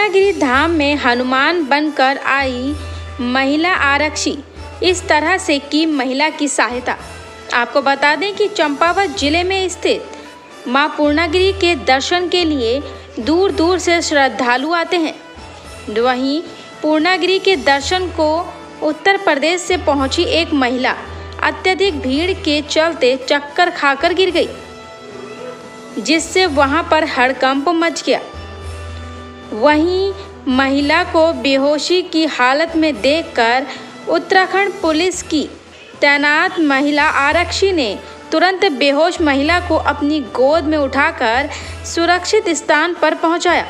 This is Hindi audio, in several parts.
पूर्णागिरि धाम में हनुमान बनकर आई महिला आरक्षी, इस तरह से की महिला की सहायता। आपको बता दें कि चंपावत जिले में स्थित मां पूर्णागिरि के दर्शन के लिए दूर दूर से श्रद्धालु आते हैं। वहीं पूर्णागिरि के दर्शन को उत्तर प्रदेश से पहुंची एक महिला अत्यधिक भीड़ के चलते चक्कर खाकर गिर गई, जिससे वहां पर हड़कंप मच गया। वहीं महिला को बेहोशी की हालत में देखकर उत्तराखंड पुलिस की तैनात महिला आरक्षी ने तुरंत बेहोश महिला को अपनी गोद में उठाकर सुरक्षित स्थान पर पहुंचाया,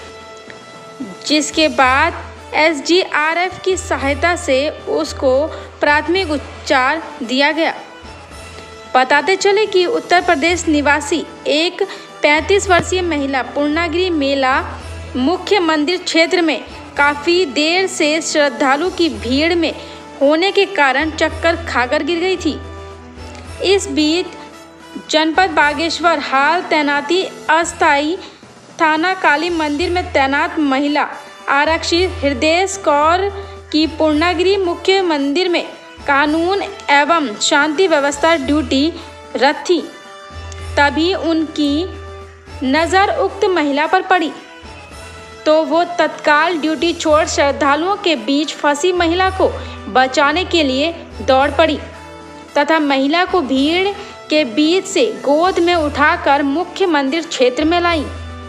जिसके बाद एसडीआरएफ की सहायता से उसको प्राथमिक उपचार दिया गया। बताते चले कि उत्तर प्रदेश निवासी एक 35 वर्षीय महिला पूर्णागिरि मेला मुख्य मंदिर क्षेत्र में काफ़ी देर से श्रद्धालु की भीड़ में होने के कारण चक्कर खाकर गिर गई थी। इस बीच जनपद बागेश्वर हाल तैनाती अस्थायी थाना काली मंदिर में तैनात महिला आरक्षी हृदय कौर की पूर्णागिरि मुख्य मंदिर में कानून एवं शांति व्यवस्था ड्यूटी रत थी। तभी उनकी नज़र उक्त महिला पर पड़ी तो वो तत्काल ड्यूटी छोड़ श्रद्धालुओं के बीच फंसी महिला को बचाने के लिए दौड़ पड़ी तथा महिला को भीड़ के बीच से गोद में उठाकर मुख्य मंदिर क्षेत्र में लाई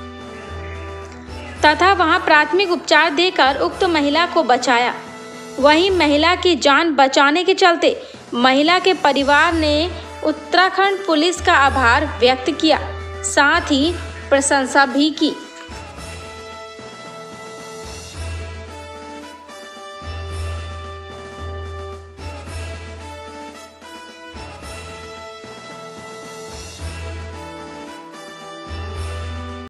तथा वहां प्राथमिक उपचार देकर उक्त महिला को बचाया। वहीं महिला की जान बचाने के चलते महिला के परिवार ने उत्तराखंड पुलिस का आभार व्यक्त किया, साथ ही प्रशंसा भी की।